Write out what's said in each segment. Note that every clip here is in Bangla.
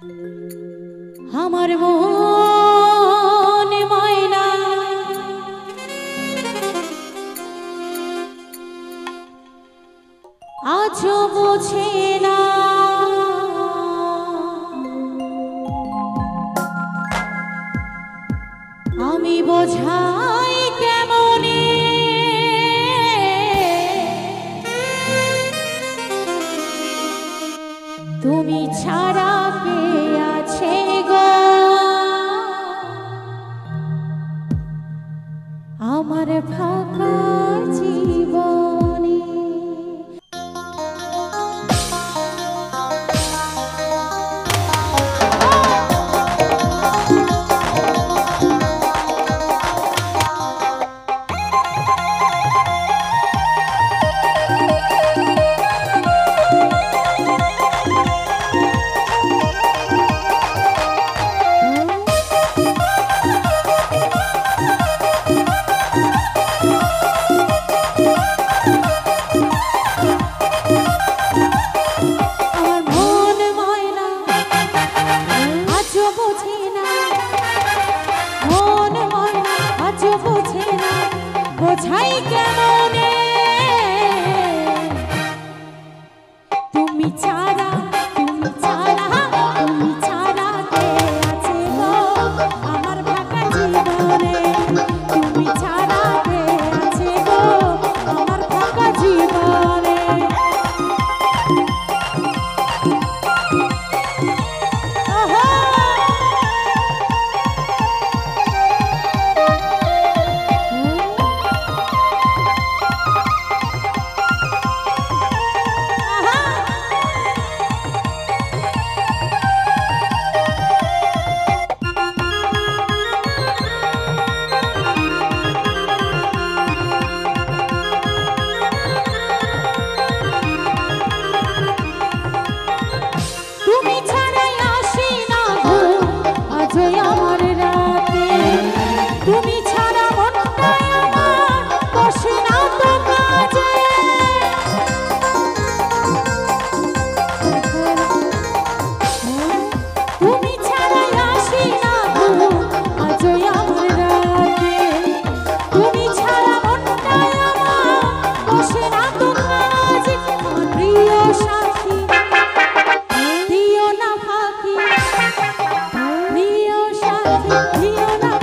আমার মন ময়না আজও বোঝে না আমি বোঝাই কেমনে তুমি ছাড়া কে আছে গো আমার ফাঁকা জীবনে বোঝাই কেমনে তুমি ছাড়া তুমি ছাড়া তুমি ছাড়া কে আছে গো আমার ফাঁকা জীবনে তুমি ছাড়া কে আছে গো আমার ফাঁকা জীবনে তুমি ছাড়া মনটাই আমার বসে না তো কাজে তুমি ছাড়া আসি না আজই আমার রাতে তুমি ছাড়া মনটাই আমার বসে না তো কাজে আমার প্রিয় সাথী দিও না ফাঁকি প্রিয় সাথী দিও না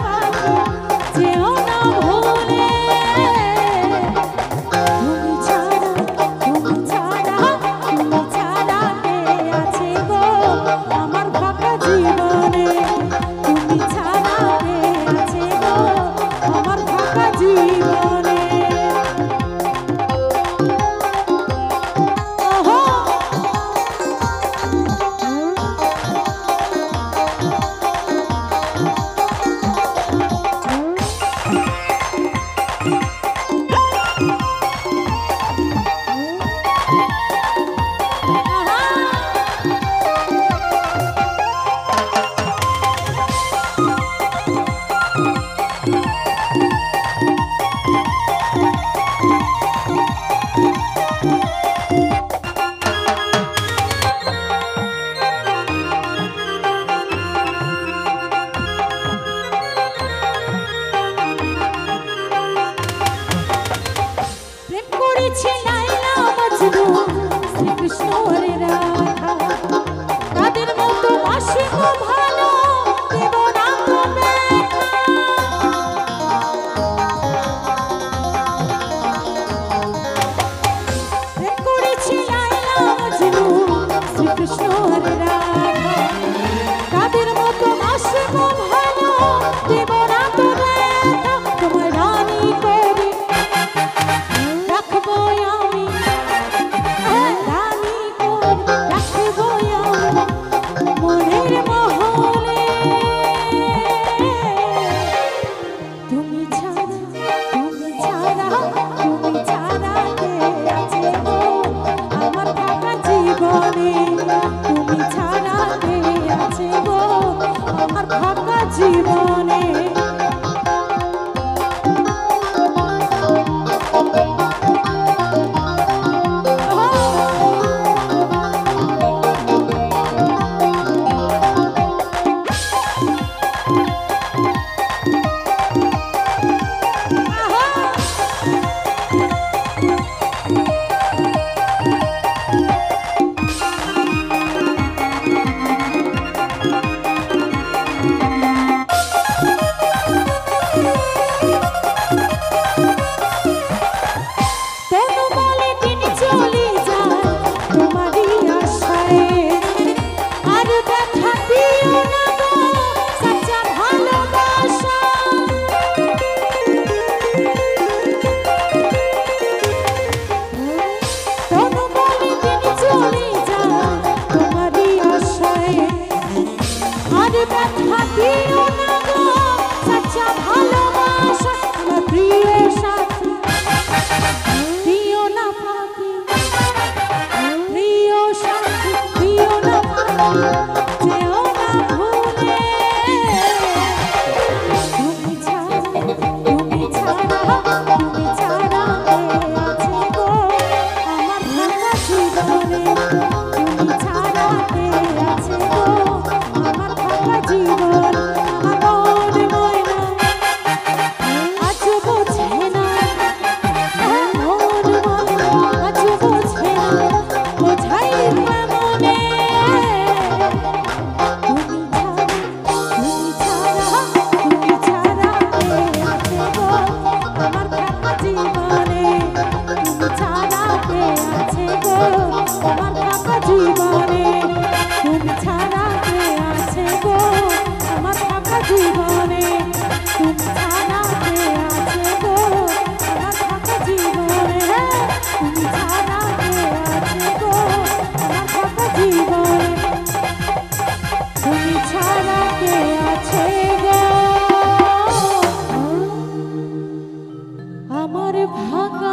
শ্রীকৃষ্ণ হরে রাধা তাদের মতো বাসে ভালো দেব না তো প্রেম করেছি লাইলা মজনু শ্রীকৃষ্ণ হরে রাধা তাদের মতো বাসে ভালো দেব না তো তোমার রানী করে রাখবো আমি রানী করে রাখবো মনের মোহ আর ব্যথা দিও না গো সচ্চা ভালোবাসা তনু বলে দিন চলে যায় তোমারই আশায় আর ব্যথা দিও না গো সচ্চা ভালোবাসা আমার প্রিয় সাথী দিও না ফাঁকি প্রিয় সাথী দিও না ফাঁকি যেও না ভুলে তুমি ছাড়া তুমি ছাড়া তুমি ছাড়া কে আছে গো আমার ফাঁকা জীবনে তুমি ছাড়া কে আছে গো আমার ফাঁকা জীবন আমার মন ময়না আজ বোঝে না মন ময়না আজ বোঝে না বোঝাই মনে তুমি ছাড়া তুমি ছাড়া কে আছে গো আমার ফাঁকা জীবনে তুমি ছাড়া কে আছে গো আমার ফাঁকা জীবনে তুমি ছাড়া কে আছে গো আমার ফাঁকা জীবনে তুমি ছাড়া কে আছে গো আমার ফাঁকা জীবনে তুমি ছাড়া কে আছে গো আমার ফাঁকা জীবনে তুমি ছাড়া কে আছে গো আমার ফাঁকা